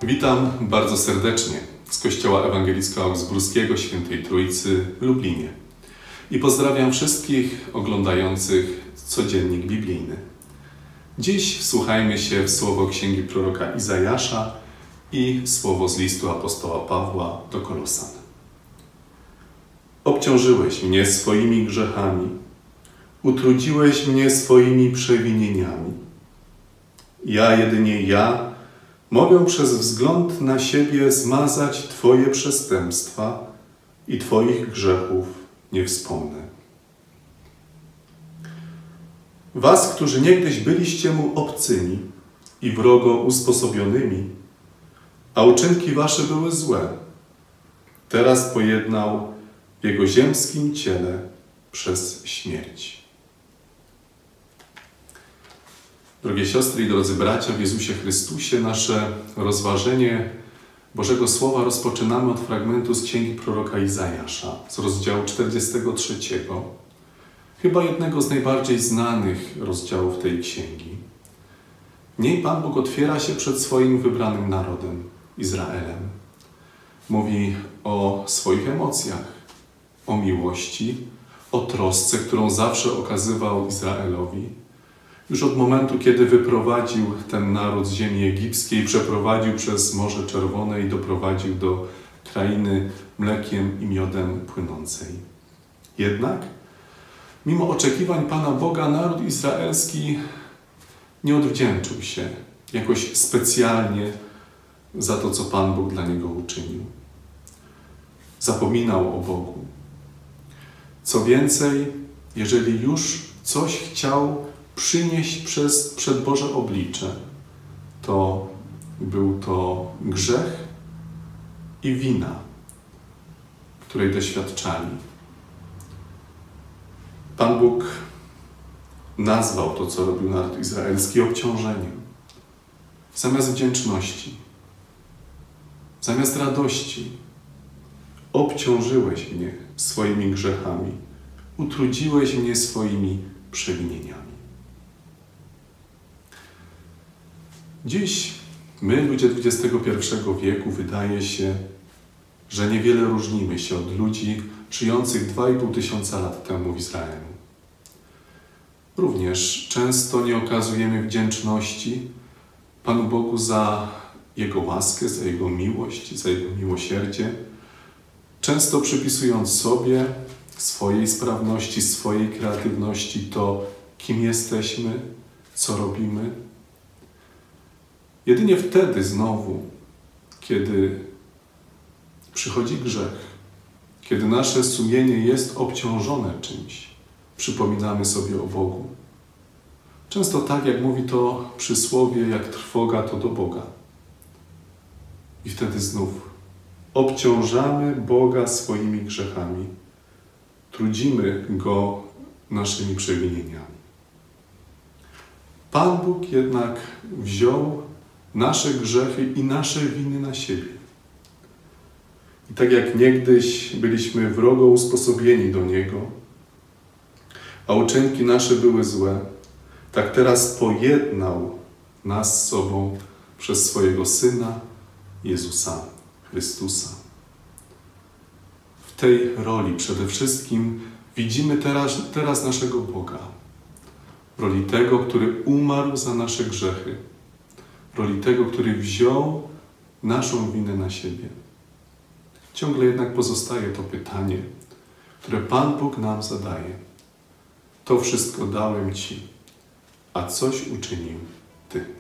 Witam bardzo serdecznie z Kościoła Ewangelicko Augsburskiego Świętej Trójcy w Lublinie i pozdrawiam wszystkich oglądających codziennik biblijny. Dziś wsłuchajmy się w słowo księgi proroka Izajasza i słowo z listu apostoła Pawła do Kolosan. Obciążyłeś mnie swoimi grzechami, utrudziłeś mnie swoimi przewinieniami. Jedynie ja, mogę przez wzgląd na siebie zmazać Twoje przestępstwa i Twoich grzechów nie wspomnę. Was, którzy niegdyś byliście mu obcymi i wrogo usposobionymi, a uczynki wasze były złe, teraz pojednał w jego ziemskim ciele przez śmierć. Drogie siostry i drodzy bracia w Jezusie Chrystusie, nasze rozważenie Bożego Słowa rozpoczynamy od fragmentu z księgi proroka Izajasza, z rozdziału 43, chyba jednego z najbardziej znanych rozdziałów tej księgi. W niej Pan Bóg otwiera się przed swoim wybranym narodem, Izraelem. Mówi o swoich emocjach, o miłości, o trosce, którą zawsze okazywał Izraelowi. Już od momentu, kiedy wyprowadził ten naród z ziemi egipskiej, przeprowadził przez Morze Czerwone i doprowadził do krainy mlekiem i miodem płynącej. Jednak, mimo oczekiwań Pana Boga, naród izraelski nie odwdzięczył się jakoś specjalnie za to, co Pan Bóg dla niego uczynił. Zapominał o Bogu. Co więcej, jeżeli już coś chciał przynieść przed Boże oblicze, to był to grzech i wina, której doświadczali. Pan Bóg nazwał to, co robił naród izraelski, obciążeniem. Zamiast wdzięczności, zamiast radości, obciążyłeś mnie swoimi grzechami, utrudziłeś mnie swoimi przewinieniami. Dziś my, ludzie XXI wieku, wydaje się, że niewiele różnimy się od ludzi żyjących 2500 lat temu w Izraelu. Również często nie okazujemy wdzięczności Panu Bogu za Jego łaskę, za Jego miłość, za Jego miłosierdzie, często przypisując sobie, swojej sprawności, swojej kreatywności to, kim jesteśmy, co robimy. Jedynie wtedy znowu, kiedy przychodzi grzech, kiedy nasze sumienie jest obciążone czymś, przypominamy sobie o Bogu. Często tak, jak mówi to przysłowie, jak trwoga to do Boga. I wtedy znów obciążamy Boga swoimi grzechami, trudzimy Go naszymi przewinieniami. Pan Bóg jednak wziął nasze grzechy i nasze winy na siebie. I tak jak niegdyś byliśmy wrogo usposobieni do Niego, a uczynki nasze były złe, tak teraz pojednał nas z sobą przez swojego Syna, Jezusa Chrystusa. W tej roli przede wszystkim widzimy teraz naszego Boga. W roli tego, który umarł za nasze grzechy. W roli tego, który wziął naszą winę na siebie. Ciągle jednak pozostaje to pytanie, które Pan Bóg nam zadaje. To wszystko dałem Ci, a coś uczynił Ty.